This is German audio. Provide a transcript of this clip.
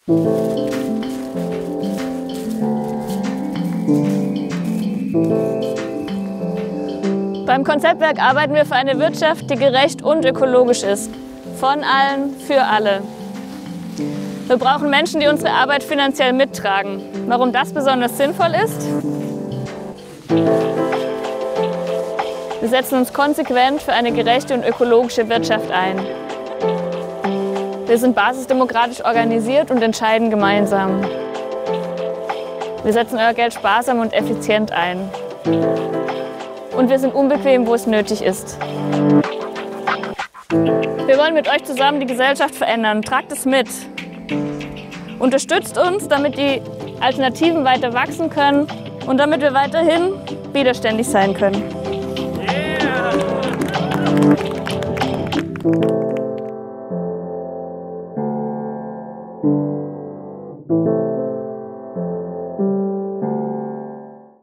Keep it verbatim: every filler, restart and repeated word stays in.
Beim Konzeptwerk arbeiten wir für eine Wirtschaft, die gerecht und ökologisch ist. Von allen, für alle. Wir brauchen Menschen, die unsere Arbeit finanziell mittragen. Warum das besonders sinnvoll ist? Wir setzen uns konsequent für eine gerechte und ökologische Wirtschaft ein. Wir sind basisdemokratisch organisiert und entscheiden gemeinsam. Wir setzen euer Geld sparsam und effizient ein. Und wir sind unbequem, wo es nötig ist. Wir wollen mit euch zusammen die Gesellschaft verändern. Tragt es mit. Unterstützt uns, damit die Alternativen weiter wachsen können und damit wir weiterhin widerständig sein können. Yeah.